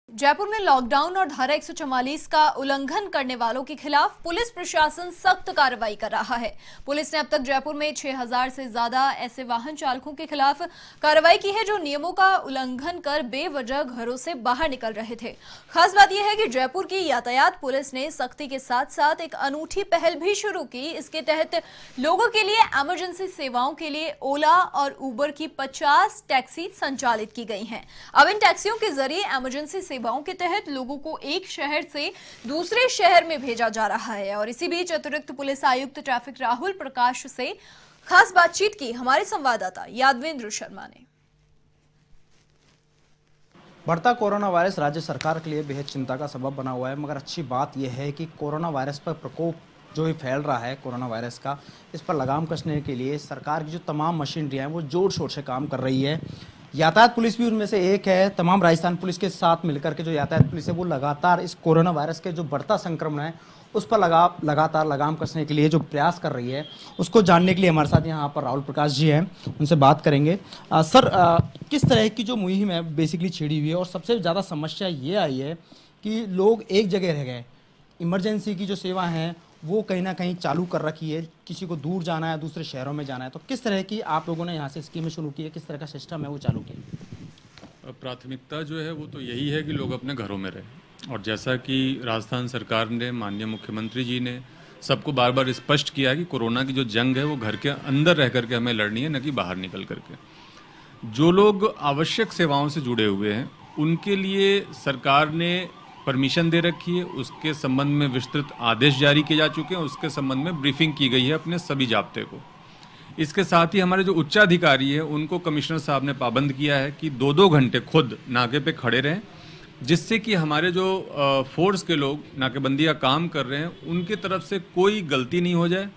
जयपुर में लॉकडाउन और धारा 144 का उल्लंघन करने वालों के खिलाफ पुलिस प्रशासन सख्त कार्रवाई कर रहा है। पुलिस ने अब तक जयपुर में 6000 से ज्यादा ऐसे वाहन चालकों के खिलाफ कार्रवाई की है जो नियमों का उल्लंघन कर बेवजह घरों से बाहर निकल रहे थे। खास बात यह है कि जयपुर की यातायात पुलिस ने सख्ती के साथ साथ एक अनूठी पहल भी शुरू की। इसके तहत लोगों के लिए इमरजेंसी सेवाओं के लिए ओला और उबर की 50 टैक्सी संचालित की गई हैं। अब इन टैक्सियों के जरिए इमरजेंसी सेवाओं के तहत लोगों को एक शहर से दूसरे शहर में भेजा जा रहा है। और इसी बीच अतिरिक्त पुलिस आयुक्त ट्रैफिक राहुल प्रकाश से खास बातचीत की हमारे संवाददाता यादवेंद्र शर्मा ने। बढ़ता कोरोना वायरस राज्य सरकार के लिए बेहद चिंता का सबब बना हुआ है, मगर अच्छी बात यह है कि कोरोना वायरस पर प्रकोप जो ही फैल रहा है कोरोना वायरस का, इस पर लगाम कसने के लिए सरकार की जो तमाम मशीनरी हैं वो जोर शोर से काम कर रही है। यातायात पुलिस भी उनमें से एक है। तमाम राजस्थान पुलिस के साथ मिलकर के जो यातायात पुलिस है वो लगातार इस कोरोना वायरस के जो बढ़ता संक्रमण है उस पर लगातार लगाम कसने के लिए जो प्रयास कर रही है, उसको जानने के लिए हमारे साथ यहाँ पर राहुल प्रकाश जी हैं, उनसे बात करेंगे। सर, किस तरह की जो मुहिम है बेसिकली छिड़ी हुई है और सबसे ज़्यादा समस्या ये आई है कि लोग एक जगह रह गए, इमरजेंसी की जो सेवा हैं वो कहीं ना कहीं चालू कर रखी है, किसी को दूर जाना है, दूसरे शहरों में जाना है, तो किस तरह की आप लोगों ने यहाँ से स्कीमें शुरू की है, किस तरह का सिस्टम है वो चालू किया? प्राथमिकता जो है वो तो यही है कि लोग अपने घरों में रहें, और जैसा कि राजस्थान सरकार ने, माननीय मुख्यमंत्री जी ने सबको बार बार स्पष्ट किया है कि कोरोना की जो जंग है वो घर के अंदर रह करके हमें लड़नी है, न कि बाहर निकल करके। जो लोग आवश्यक सेवाओं से जुड़े हुए हैं उनके लिए सरकार ने परमिशन दे रखी है, उसके संबंध में विस्तृत आदेश जारी किए जा चुके हैं, उसके संबंध में ब्रीफिंग की गई है अपने सभी जाब्ते को। इसके साथ ही हमारे जो उच्चाधिकारी हैं उनको कमिश्नर साहब ने पाबंद किया है कि 2-2 घंटे खुद नाके पे खड़े रहें, जिससे कि हमारे जो फोर्स के लोग नाकेबंदी का काम कर रहे हैं उनकी तरफ से कोई गलती नहीं हो जाए,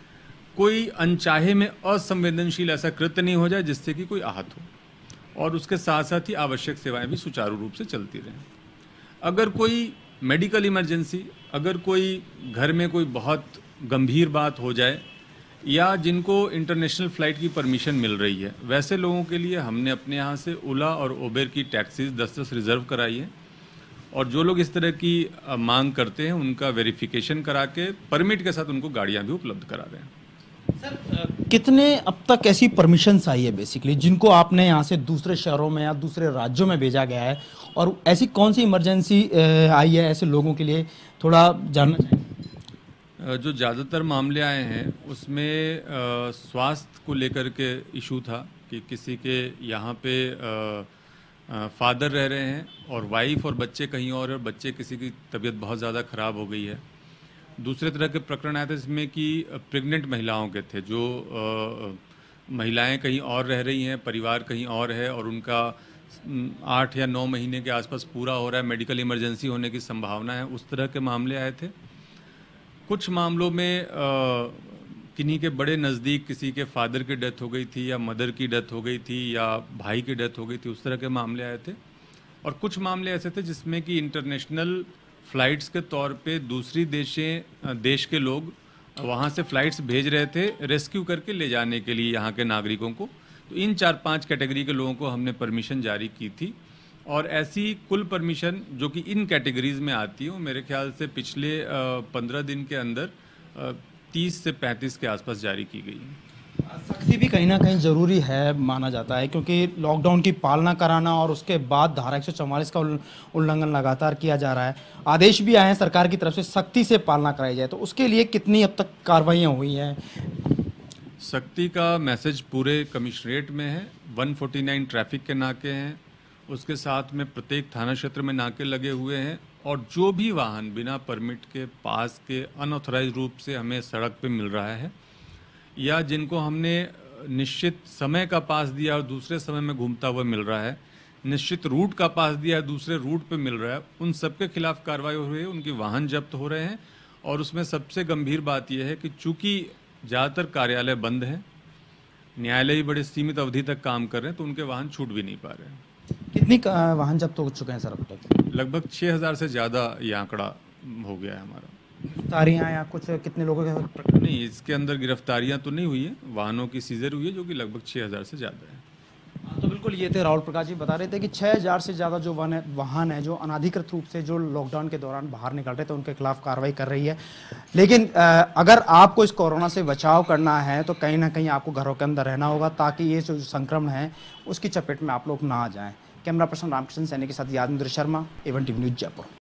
कोई अनचाहे में असंवेदनशील ऐसा कृत्य नहीं हो जाए जिससे कि कोई आहत हो, और उसके साथ साथ ही आवश्यक सेवाएं भी सुचारू रूप से चलती रहें। अगर कोई मेडिकल इमरजेंसी, अगर कोई घर में कोई बहुत गंभीर बात हो जाए या जिनको इंटरनेशनल फ़्लाइट की परमिशन मिल रही है, वैसे लोगों के लिए हमने अपने यहाँ से ओला और उबेर की टैक्सीज 10-10 रिज़र्व कराई है, और जो लोग इस तरह की मांग करते हैं उनका वेरिफिकेशन करा के परमिट के साथ उनको गाड़ियाँ भी उपलब्ध करा रहे हैं। सर, कितने अब तक ऐसी परमिशंस आई है बेसिकली जिनको आपने यहाँ से दूसरे शहरों में या दूसरे राज्यों में भेजा गया है, और ऐसी कौन सी इमरजेंसी आई है ऐसे लोगों के लिए, थोड़ा जानना चाहिए। जो ज़्यादातर मामले आए हैं उसमें स्वास्थ्य को लेकर के इशू था कि किसी के यहाँ पे फादर रह रहे हैं और वाइफ और बच्चे कहीं और बच्चे किसी की तबीयत बहुत ज़्यादा ख़राब हो गई है। दूसरे तरह के प्रकरण आए थे इसमें कि प्रेग्नेंट महिलाओं के थे, जो महिलाएं कहीं और रह रही हैं, परिवार कहीं और है और उनका 8 या 9 महीने के आसपास पूरा हो रहा है, मेडिकल इमरजेंसी होने की संभावना है, उस तरह के मामले आए थे। कुछ मामलों में किन्हीं के बड़े नज़दीक किसी के फादर की डेथ हो गई थी या मदर की डेथ हो गई थी या भाई की डेथ हो गई थी, उस तरह के मामले आए थे। और कुछ मामले ऐसे थे जिसमें कि इंटरनेशनल फ़्लाइट्स के तौर पे दूसरी देश के लोग वहाँ से फ़्लाइट्स भेज रहे थे रेस्क्यू करके ले जाने के लिए यहाँ के नागरिकों को। तो इन 4-5 कैटेगरी के लोगों को हमने परमिशन जारी की थी, और ऐसी कुल परमिशन जो कि इन कैटेगरीज में आती है मेरे ख्याल से पिछले 15 दिन के अंदर 30 से 35 के आसपास जारी की गई है। सख्ती भी कहीं ना कहीं ज़रूरी है माना जाता है, क्योंकि लॉकडाउन की पालना कराना और उसके बाद धारा 144 का उल्लंघन लगातार किया जा रहा है। आदेश भी आए हैं सरकार की तरफ से सख्ती से पालना कराई जाए, तो उसके लिए कितनी अब तक कार्रवाइयाँ हुई हैं? सख्ती का मैसेज पूरे कमिश्नरेट में है। 149 ट्रैफिक के नाके हैं, उसके साथ में प्रत्येक थाना क्षेत्र में नाके लगे हुए हैं, और जो भी वाहन बिना परमिट के पास के अनऑथराइज रूप से हमें सड़क पे मिल रहा है या जिनको हमने निश्चित समय का पास दिया और दूसरे समय में घूमता हुआ मिल रहा है, निश्चित रूट का पास दिया है दूसरे रूट पे मिल रहा है, उन सब के खिलाफ कार्रवाई हो रही है, उनके वाहन जब्त हो रहे हैं। और उसमें सबसे गंभीर बात यह है कि चूंकि ज़्यादातर कार्यालय बंद हैं, न्यायालय ही बड़े सीमित अवधि तक काम कर रहे हैं, तो उनके वाहन छूट भी नहीं पा रहे हैं। कितनी वाहन जब्त हो चुके हैं सर अब तक? लगभग 6000 से ज़्यादा ये आंकड़ा हो गया है हमारा। गिरफ्तारियाँ या कुछ कितने लोगों के? नहीं, इसके अंदर गिरफ्तारियां तो नहीं हुई है, वाहनों की सीजर हुई है जो कि लगभग 6000 से ज़्यादा है। तो बिल्कुल बिल्कुल, ये थे राहुल प्रकाश जी, बता रहे थे कि 6000 से ज़्यादा जो वाहन है जो अनाधिकृत रूप से जो लॉकडाउन के दौरान बाहर निकल रहे थे उनके खिलाफ कार्रवाई कर रही है। लेकिन अगर आपको इस कोरोना से बचाव करना है तो कहीं ना कहीं आपको घरों के अंदर रहना होगा, ताकि ये जो संक्रमण है उसकी चपेट में आप लोग ना आ जाएं। कैमरा पर्सन रामकृष्ण सैनी के साथ Yadvindra Sharma, A1 TV news Jaipur.